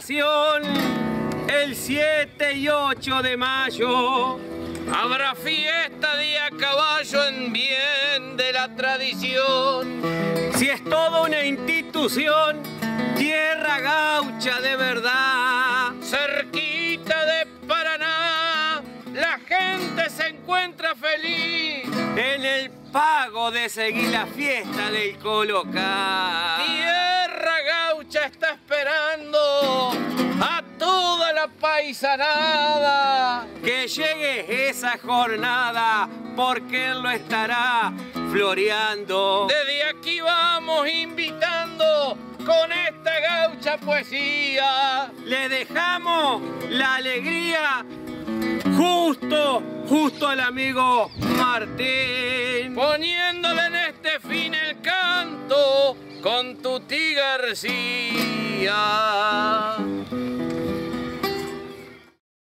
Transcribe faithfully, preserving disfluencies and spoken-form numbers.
celebración el siete y ocho de mayo. Habrá fiesta de a caballo en bien de la tradición. Si es toda una institución, tierra gaucha de verdad. Cerquita de Paraná, la gente se encuentra feliz en el pago de seguir la fiesta del Colocá. Tierra gaucha está esperando a toda la paisanada que llegue esa jornada, porque él lo estará floreando. Desde aquí vamos invitando con esta gaucha poesía. Le dejamos la alegría justo, justo al amigo Martín, poniéndole en este fin el canto con Tuti García.